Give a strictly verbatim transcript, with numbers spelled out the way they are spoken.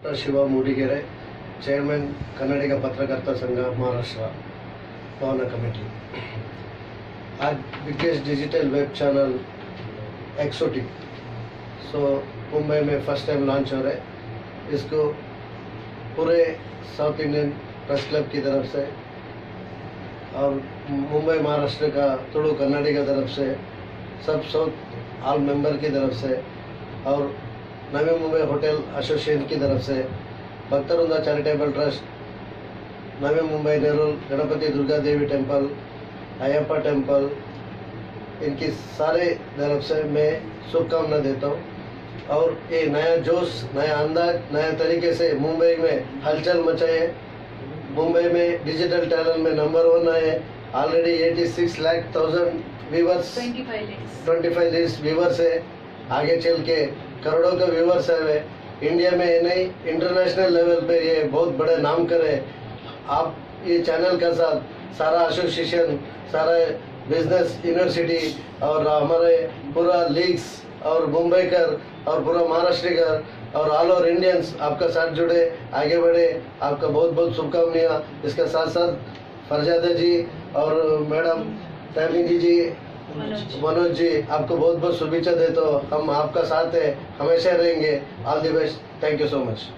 Doctor Shiva Mudigere, Chairman, Karnataka Patrakar sangh, Maharashtra, Bhavana Committee. आज biggest digital web channel exotic सो मुंबई में first time launch हो रहा है। इसको पूरे साउथ इंडियन प्रेस क्लब की तरफ से और मुंबई महाराष्ट्र का तुड़ू कर्नाटक की तरफ से सब साउथ ऑल मेंबर की तरफ से और नवी मुंबई होटल एसोसिएशन की तरफ से Bhaktavrunda charitable trust, Navi Mumbai Nerul Ganpati Durga Devi temple, Ayyappa temple, इनकी सारे तरफ से मैं शुभकामना देता हूँ। और ये नया जोश, नया अंदाज, नया तरीके से मुंबई में हलचल मचाए। मुंबई में डिजिटल टैलेंट में नंबर वन आए। ऑलरेडी छियासी लाख थाउजेंड व्यूवर्स, पच्चीस लाख व्यूवर्स है। आगे चल के करोड़ों का व्यूवर्स है। इंडिया में नहीं, इंटरनेशनल लेवल पे ये बहुत बड़े नाम करे। आप ये चैनल का साथ सारा एसोसिएशन, सारा बिजनेस यूनिवर्सिटी और हमारे पूरा लीग्स और मुंबई कर और पूरा महाराष्ट्र कर और ऑल ओवर इंडियंस आपका साथ जुड़े, आगे बढ़े। आपका बहुत बहुत शुभकामनाएं। इसके साथ साथ फरजादा जी और मैडम तैमिंगी जी, मनोज जी, आपको बहुत बहुत शुभेच्छा देता हूं। हम आपका साथ है, हमेशा रहेंगे। All the best. Thank you so much.